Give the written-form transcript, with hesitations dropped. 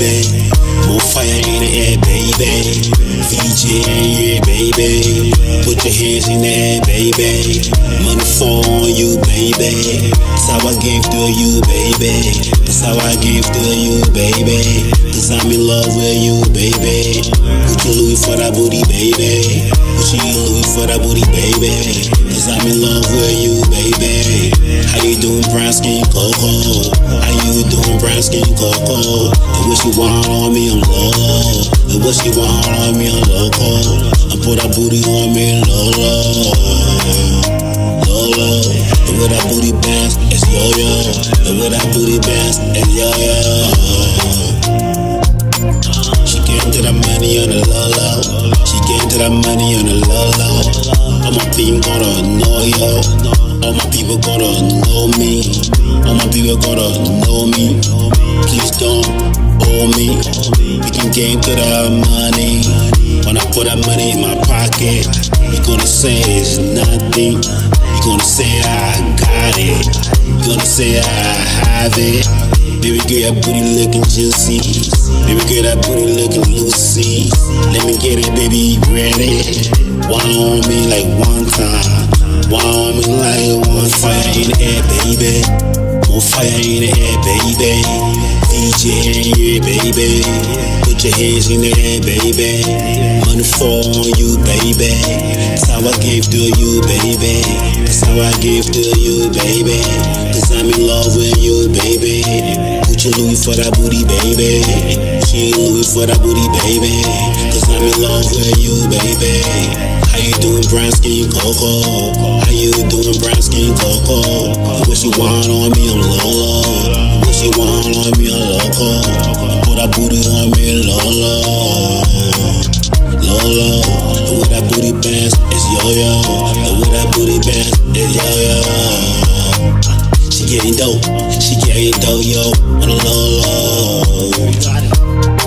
baby. More fire in the air, baby. V.JAY in here, baby. Put your hands in the air, baby. Money fall on you, baby. That's how I give to you, baby. That's how I give to you, baby. Cause I'm in love with you, baby. Put your Louis for that booty, baby. Put your Louis for that booty, baby. Cause I'm in love with you, baby. How you doing, brown skin Coco? How you doing, brown skin Coco? And what you want on me, I'm low. And what you want on me, I'm loco. I put that booty on me, low, low. And with that booty bounce, it's yo-yo. And with that booty bounce, it's yo-yo. She came to the money on the low. She came to the money on the low. All my people gonna know yo. All my people gonna know me. All my people gonna know me. Please don't owe me. We can game to the money. When I put that money in my pocket, you gonna say it's nothing. You gonna say I got it. You gonna say I have it. Baby girl, that booty looking juicy. Baby girl, that booty looking loosey. Let me get it, baby, ready. One on me like one time. One on me like one. Fire in the air, baby. More fire in the air, baby. V.JAY in here, baby. Put your hands in the air, baby. Money fall on you, baby. That's how I give to you, baby. That's how I give to you, baby. Cause I'm in love with you, baby. Put your Louis for that booty, baby. Put your Louis for that booty, baby. Cause I'm in love with you, baby. How you doing, brown skin Coco? How you doing, brown skin Coco? What you want on me, I'm low. What you want on me, I'm loco. Put that booty on me, low. And with that booty bounce, it's yo-yo. And with that booty bounce, it's yo-yo. She getting dope, yo, on the low.